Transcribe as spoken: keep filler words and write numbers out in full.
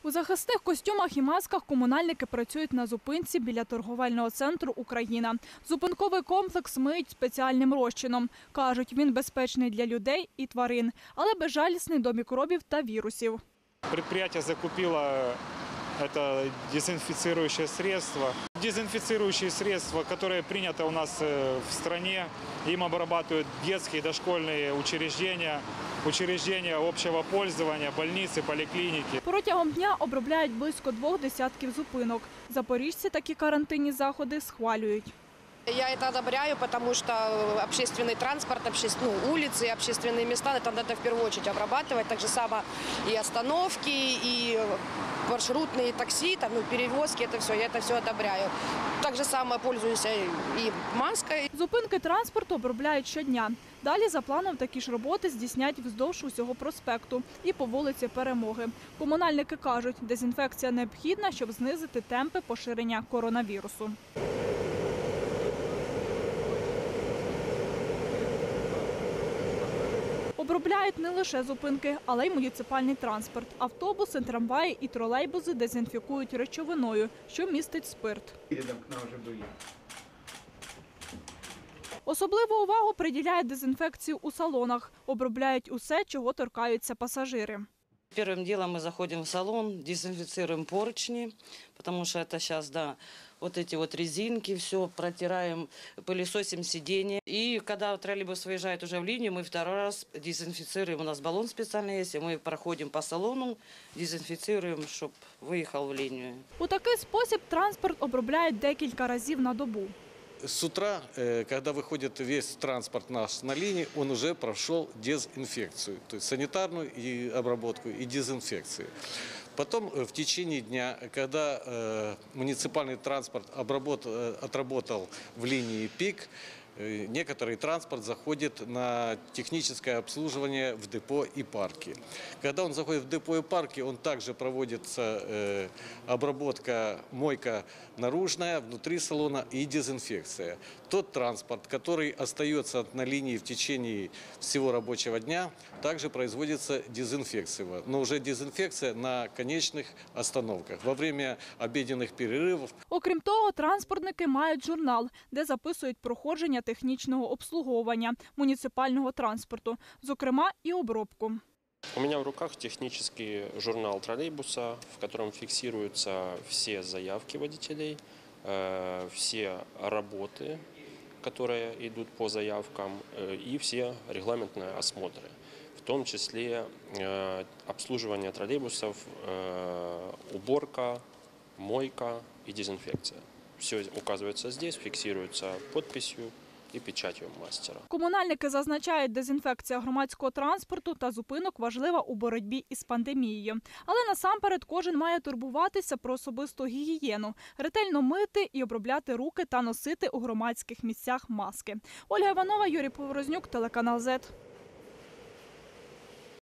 У захисних костюмах і масках комунальники працюють на зупинці біля торговельного центру «Україна». Зупинковий комплекс миють спеціальним розчином. Кажуть, він безпечний для людей і тварин, але безжалісний до мікробів та вірусів. Предприятие закупило это дезинфицирующее средство. Дезинфицирующие средства, которые принято у нас в стране, им обрабатывают детские, дошкольные учреждения, учреждения общего пользования, больницы, поликлиники. Протягом дня обробляють близько двох десятків зупинок. Запоріжці такі карантинні заходи схвалюють. Я это одобряю, потому что общественный транспорт, общественные, ну, улицы, общественные места, это надо в первую очередь обрабатывать. Так же само и остановки, и маршрутные такси, там, ну, перевозки, это все, я это все одобряю. Так же само пользуюсь и маской. Зупинки транспорту обробляють щодня. Далі за планом такі ж роботи здійснять вздовж усього проспекту і по вулиці Перемоги. Комунальники кажуть, дезінфекція необхідна, щоб знизити темпи поширення коронавірусу. Обробляють не лише зупинки, але й муніципальний транспорт. Автобуси, трамваї і тролейбуси дезінфікують речовиною, що містить спирт. Особливу увагу приділяють дезінфекції у салонах. Обробляють усе, чого торкаються пасажири. Первым делом мы заходим в салон, дезинфицируем поручни, потому что это сейчас, да, вот эти вот резинки, все протираем, пылесосим сиденье. И когда троллейбус выезжает уже в линию, мы второй раз дезинфицируем. У нас баллон специальный есть, и мы проходим по салону, дезинфицируем, чтобы выехал в линию. У такий спосіб транспорт обробляють декілька разів на добу. С утра, когда выходит весь транспорт наш на линии, он уже прошел дезинфекцию, то есть санитарную и обработку, и дезинфекцию. Потом в течение дня, когда э, муниципальный транспорт обработал, отработал в линии пик, э, некоторый транспорт заходит на техническое обслуживание в депо и парки. Когда он заходит в депо и парки, он также проводится э, обработка, мойка наружная, внутри салона и дезинфекция. Тот транспорт, который остается на линии в течение всего рабочего дня, также производится дезинфекция, но уже дезинфекция на конечных остановках во время обеденных перерывов. Окрім того, транспортники мають журнал, де записують проходження технічного обслуговування муніципального транспорту, зокрема і обробку. У меня в руках технический журнал троллейбуса, в котором фиксируются все заявки водителей, все работы, которые идут по заявкам, и все регламентные осмотры, в том числе обслуживание троллейбусов, уборка, мойка и дезинфекция. Все указывается здесь, фиксируется подписью і печаттю мастера. Комунальники зазначають, дезінфекція громадського транспорту та зупинок важлива у боротьбі із пандемією. Але насамперед кожен має турбуватися про особисту гігієну, ретельно мити і обробляти руки та носити у громадських місцях маски. Ольга Іванова, Юрій Поворознюк, телеканал зет.